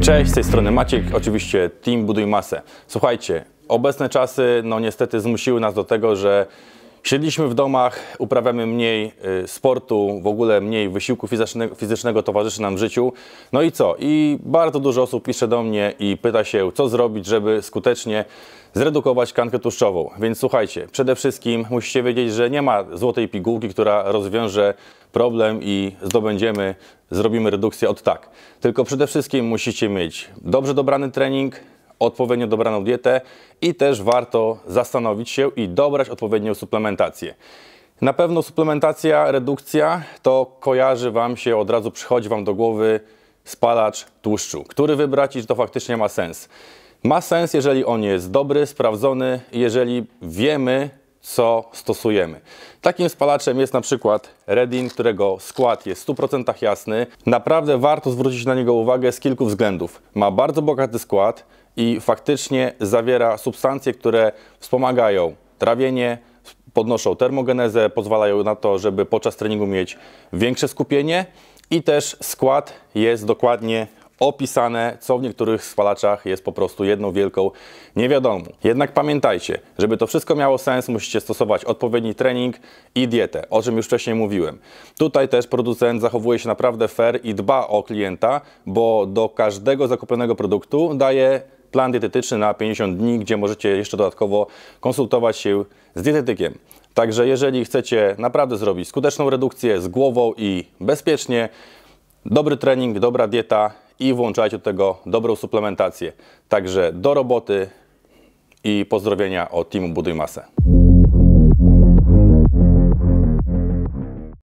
Cześć, z tej strony Maciek, oczywiście Team Buduj Masę. Słuchajcie, obecne czasy niestety zmusiły nas do tego, że siedliśmy w domach, uprawiamy mniej sportu, w ogóle mniej wysiłku fizycznego towarzyszy nam w życiu. No i co? I bardzo dużo osób pisze do mnie i pyta się, co zrobić, żeby skutecznie zredukować tkankę tłuszczową. Więc słuchajcie, przede wszystkim musicie wiedzieć, że nie ma złotej pigułki, która rozwiąże problem i zrobimy redukcję od tak. Tylko przede wszystkim musicie mieć dobrze dobrany trening, odpowiednio dobraną dietę i też warto zastanowić się i dobrać odpowiednią suplementację. Na pewno suplementacja, redukcja to kojarzy Wam się, od razu przychodzi Wam do głowy spalacz tłuszczu. Który wybrać i czy to faktycznie ma sens? Ma sens, jeżeli on jest dobry, sprawdzony, jeżeli wiemy, co stosujemy. Takim spalaczem jest na przykład Redin, którego skład jest w 100% jasny. Naprawdę warto zwrócić na niego uwagę z kilku względów. Ma bardzo bogaty skład i faktycznie zawiera substancje, które wspomagają trawienie, podnoszą termogenezę, pozwalają na to, żeby podczas treningu mieć większe skupienie i też skład jest dokładnie opisane, co w niektórych spalaczach jest po prostu jedną wielką niewiadomą. Jednak pamiętajcie, żeby to wszystko miało sens, musicie stosować odpowiedni trening i dietę, o czym już wcześniej mówiłem. Tutaj też producent zachowuje się naprawdę fair i dba o klienta, bo do każdego zakupionego produktu daje plan dietetyczny na 50 dni, gdzie możecie jeszcze dodatkowo konsultować się z dietetykiem. Także jeżeli chcecie naprawdę zrobić skuteczną redukcję z głową i bezpiecznie, dobry trening, dobra dieta i włączajcie do tego dobrą suplementację. Także do roboty i pozdrowienia od Teamu Buduj Masę.